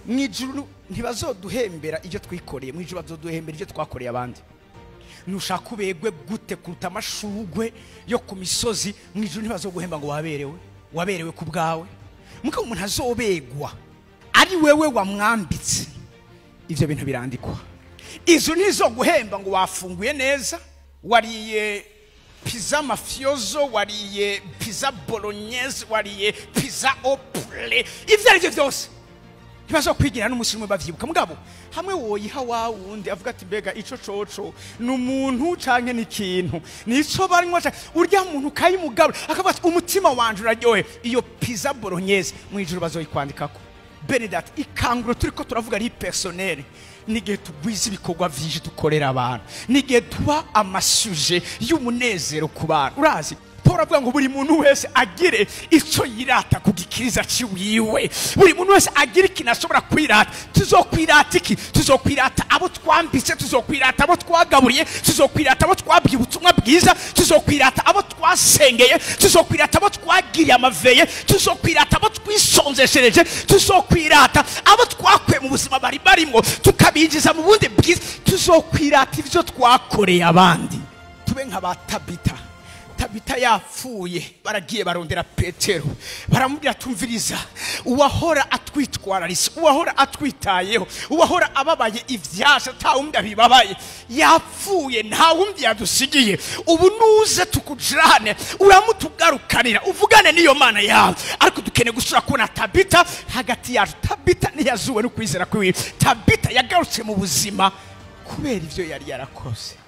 mwijuru ntibazoduhembera ibyo twikoreye, mwijuru bazoduhembera ibyo twakoreye abandi. Nushaka ubegwe gute kuruta amashugwe yo ku misozi, mwijuru ntibazoguhemba ngo waberewe ku bwawe. Muko umuntu azobegwa ari wewe wamwambitse, ivyo bintu birandikwa. Izo nizo guhemba ngo wafunguye neza, wariye pizza mafioso, wariye pizza bolognese, wariye pizza au poulet, ivyo arivyo vyose ntibazo kwigira n'umusirimu bavyibuka. Mugabo hamwe woyiha wawundi avuga ati mbega ico coco n'umuntu canke n'ikintu nico barimwo, urya muntu kayimugabura akavuga umutima wanje uraryohe, iyo pizza bolognese mwijuru bazoyikwandikako. Benedat ikanguro turiko turavuga ari personnel, nige tugwiza ibikorwa vyinshi dukorera abantu, nige tuba amasuje y'umunezero ku bantu. Urazi Paul avuga ngo buri muntu wese agire ico yirata ku gikiriza ciwiwe, buri muntu wese agire ikintu ashobora kwirata. Tuzokwirata iki? Tuzokwirata abo twambitse, tuzokwirata abo twagaburiye, tuzokwirata abo twabwiye ubutumwa bwiza, tuzokwirata abo twasengeye, tuzokwirata abo twagiriye amaveye, tuzokwirata abo twisonzeshereje, tuzokwirata abo twakwe mu buzima bari barimo tukabinjiza mu bundi bwiza, tuzokwirata ivyo twakoreye abandi. Tube nka Tabita yapfuye, baragiye barondera Petero, baramubwira tumviriza, uwahora atwitwararisa, uwahora atwitayeho, uwahora ababaye ivyasha tawundi abibabaye yapfuye, nta wundi yadusigiye. Ubu nuze tukujane uramutugarukanira uvugane niyo mana yawe. Ariko dukene gusura kubona Tabita hagati yacu. Tabita ntiyazuwe no kwizera kwiwe, Tabita yagarutse mu buzima kubera ivyo yari yarakoze.